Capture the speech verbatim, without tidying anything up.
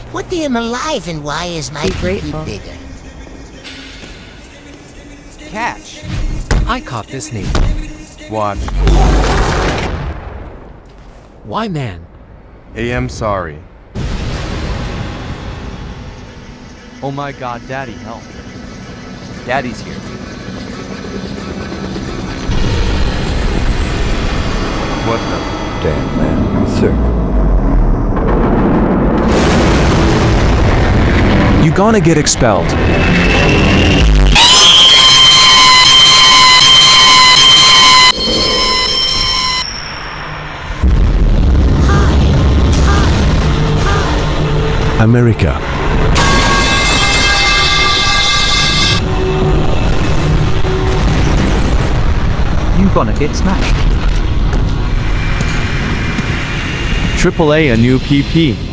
What the am alive and why is my Be pee grateful. bigger? Catch. I caught this name. Watch. Why, man? Hey, I'm sorry. Oh my god, Daddy, help. Daddy's here. What the? Damn, man, you're sick. You gonna get expelled. America. You gonna get smashed. Triple A a new P P.